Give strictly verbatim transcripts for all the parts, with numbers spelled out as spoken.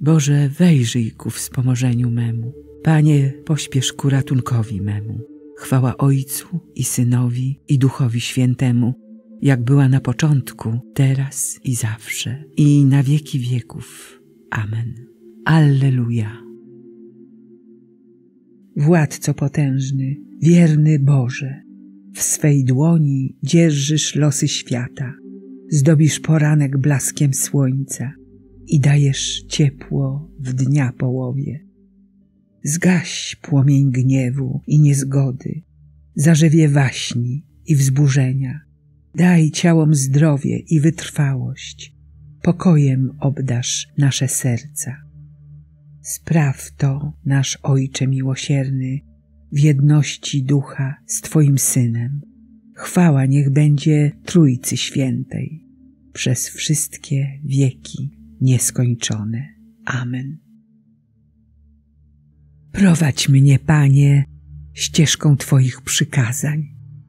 Boże, wejrzyj ku wspomożeniu memu. Panie, pośpiesz ku ratunkowi memu. Chwała Ojcu i Synowi i Duchowi Świętemu, jak była na początku, teraz i zawsze, i na wieki wieków. Amen. Alleluja. Władco potężny, wierny Boże, w swej dłoni dzierżysz losy świata, zdobisz poranek blaskiem słońca i dajesz ciepło w dnia połowie. Zgaś płomień gniewu i niezgody, zarzewie waśni i wzburzenia. Daj ciałom zdrowie i wytrwałość, pokojem obdarz nasze serca. Spraw to, nasz Ojcze miłosierny, w jedności Ducha z Twoim Synem. Chwała niech będzie Trójcy Świętej, przez wszystkie wieki nieskończone. Amen. Prowadź mnie, Panie, ścieżką Twoich przykazań.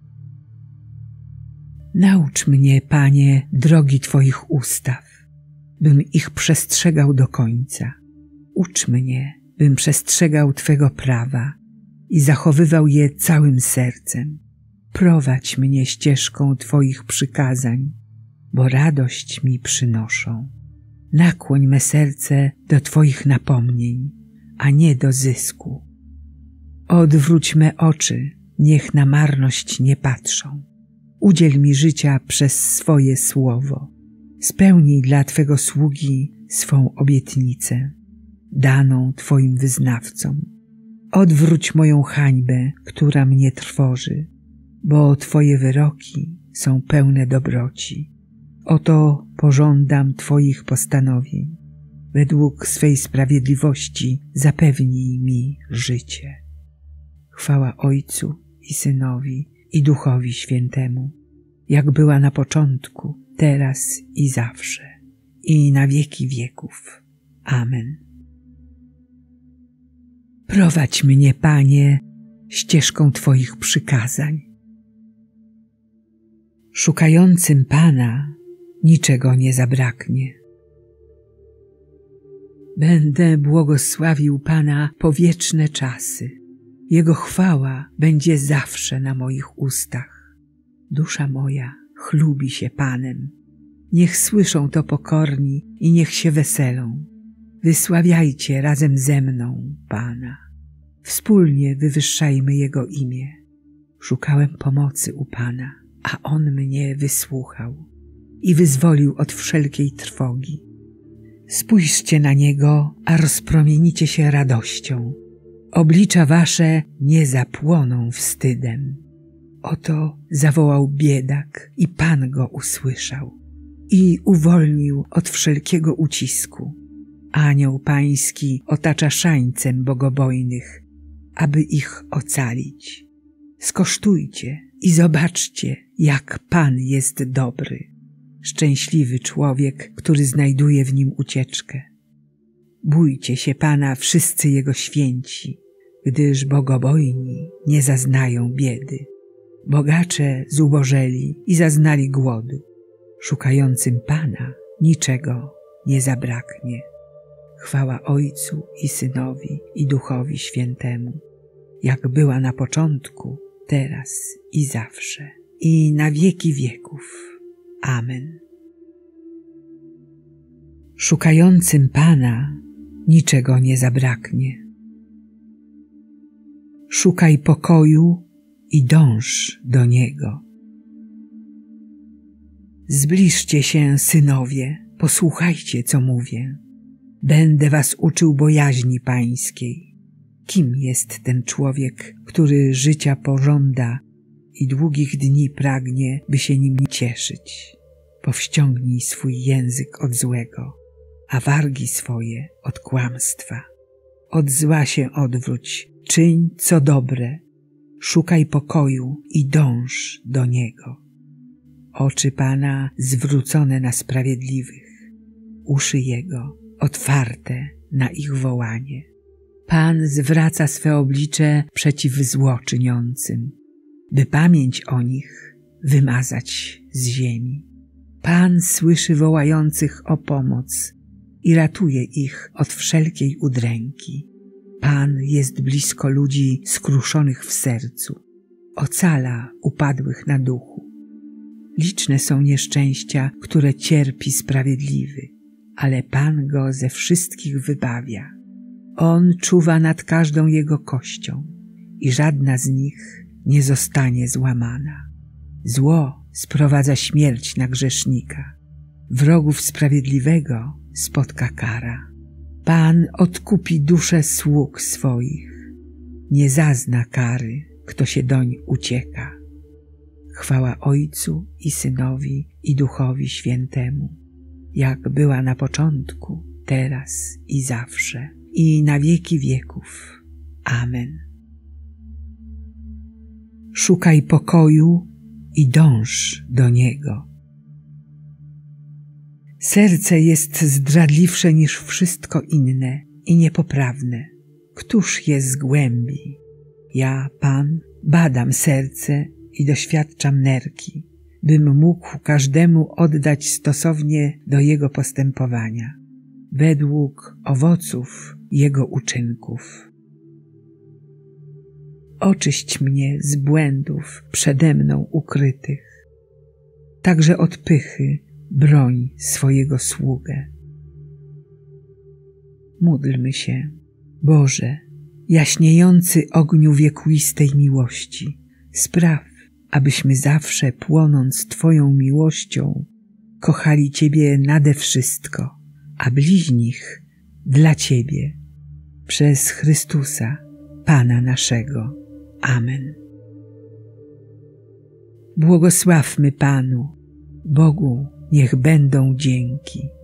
Naucz mnie, Panie, drogi Twoich ustaw, bym ich przestrzegał do końca. Ucz mnie, bym przestrzegał Twego prawa i zachowywał je całym sercem. Prowadź mnie ścieżką Twoich przykazań, bo radość mi przynoszą. Nakłoń me serce do Twoich napomnień, a nie do zysku. Odwróć me oczy, niech na marność nie patrzą. Udziel mi życia przez swoje słowo. Spełnij dla Twego sługi swą obietnicę, daną Twoim wyznawcom. Odwróć moją hańbę, która mnie trwoży, bo Twoje wyroki są pełne dobroci. Oto pożądam Twoich postanowień. Według swej sprawiedliwości zapewnij mi życie. Chwała Ojcu i Synowi i Duchowi Świętemu, jak była na początku, teraz i zawsze, i na wieki wieków. Amen. Prowadź mnie, Panie, ścieżką Twoich przykazań. Szukającym Pana niczego nie zabraknie. Będę błogosławił Pana po wieczne czasy. Jego chwała będzie zawsze na moich ustach. Dusza moja chlubi się Panem. Niech słyszą to pokorni i niech się weselą. Wysławiajcie razem ze mną Pana. Wspólnie wywyższajmy Jego imię. Szukałem pomocy u Pana, a On mnie wysłuchał i wyzwolił od wszelkiej trwogi. Spójrzcie na Niego, a rozpromienicie się radością. Oblicza wasze nie zapłoną wstydem. Oto zawołał biedak i Pan go usłyszał i uwolnił od wszelkiego ucisku. Anioł Pański otacza szańcem bogobojnych, aby ich ocalić. Skosztujcie i zobaczcie, jak Pan jest dobry. Szczęśliwy człowiek, który znajduje w Nim ucieczkę. Bójcie się Pana wszyscy Jego święci, gdyż bogobojni nie zaznają biedy. Bogacze zubożeli i zaznali głodu. Szukającym Pana niczego nie zabraknie. Chwała Ojcu i Synowi i Duchowi Świętemu, jak była na początku, teraz i zawsze, i na wieki wieków. Amen. Szukającym Pana niczego nie zabraknie. Szukaj pokoju i dąż do niego. Zbliżcie się, synowie, posłuchajcie, co mówię. Będę was uczył bojaźni Pańskiej. Kim jest ten człowiek, który życia pożąda i długich dni pragnie, by się nim cieszyć? Powściągnij swój język od złego, a wargi swoje od kłamstwa. Od zła się odwróć, czyń co dobre, szukaj pokoju i dąż do niego. Oczy Pana zwrócone na sprawiedliwych, uszy Jego otwarte na ich wołanie. Pan zwraca swe oblicze przeciw złoczyniącym, by pamięć o nich wymazać z ziemi. Pan słyszy wołających o pomoc i ratuje ich od wszelkiej udręki. Pan jest blisko ludzi skruszonych w sercu, ocala upadłych na duchu. Liczne są nieszczęścia, które cierpi sprawiedliwy, ale Pan go ze wszystkich wybawia. On czuwa nad każdą jego kością i żadna z nich nie zostanie złamana. Zło sprowadza śmierć na grzesznika, wrogów sprawiedliwego spotka kara. Pan odkupi duszę sług swoich, nie zazna kary, kto się doń ucieka. Chwała Ojcu i Synowi i Duchowi Świętemu, jak była na początku, teraz i zawsze, i na wieki wieków. Amen. Szukaj pokoju i dąż do niego. Serce jest zdradliwsze niż wszystko inne i niepoprawne. Któż je zgłębi? Ja, Pan, badam serce i doświadczam nerki, bym mógł każdemu oddać stosownie do jego postępowania, według owoców jego uczynków. Oczyść mnie z błędów przede mną ukrytych, także od pychy broń swojego sługę. Módlmy się. Boże, jaśniejący ogniu wiekuistej miłości, spraw, abyśmy zawsze, płonąc Twoją miłością, kochali Ciebie nade wszystko, a bliźnich dla Ciebie, przez Chrystusa, Pana naszego. Amen. Błogosławmy Panu, Bogu niech będą dzięki.